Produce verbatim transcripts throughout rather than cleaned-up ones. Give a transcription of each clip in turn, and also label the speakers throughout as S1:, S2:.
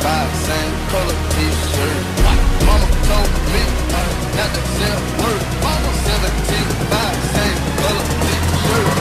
S1: five, same color t-shirt. Mama told me not to sell word. Mama seventeen, five, same color t-shirt.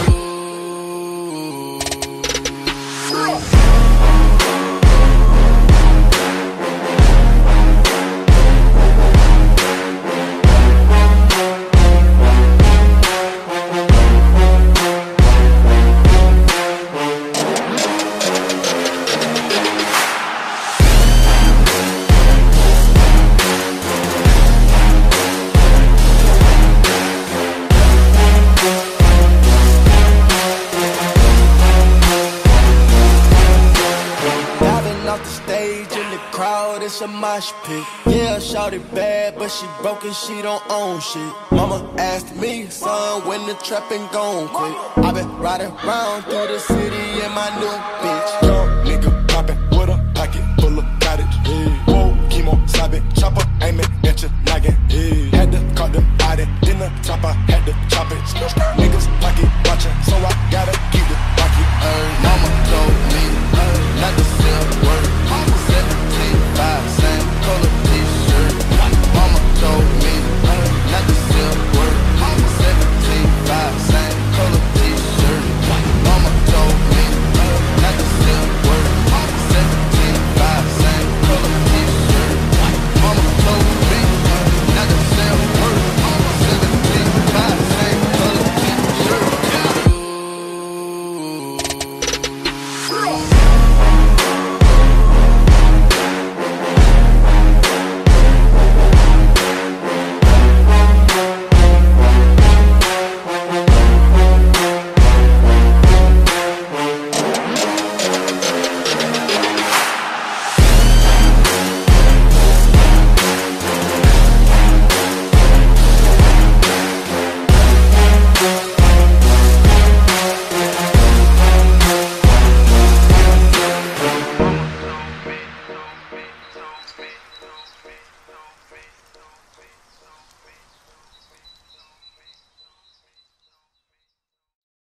S1: A mosh pit. Yeah, shawty bad, but she broke and she don't own shit. Mama asked me, son, when the trapping gon' quit. I been riding around through the city in my new bitch.